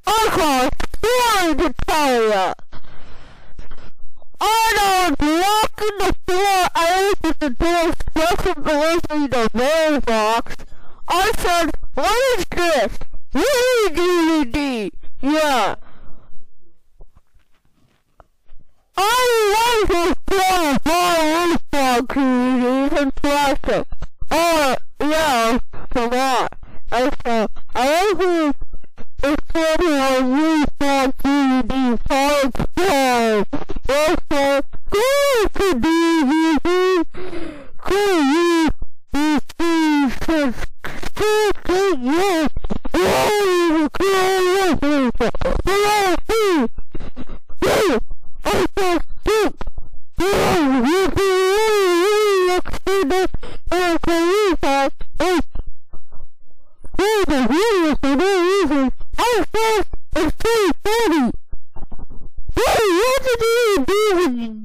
I got a story to tell ya. I was walking the floor. I opened the door, special delivery the mailbox. I said, what is this? DVD. Yeah. I like to play my uniform CDs and plastic. Oh, yeah, a lot. I said, I like to play my uniform CDs all the time. I said, go to DVD. Go use these things. Yes. Oh, I said, stop. You can really look through this and police us. There's a video for no reason. I said, it's 3:30. Hey, what did you do?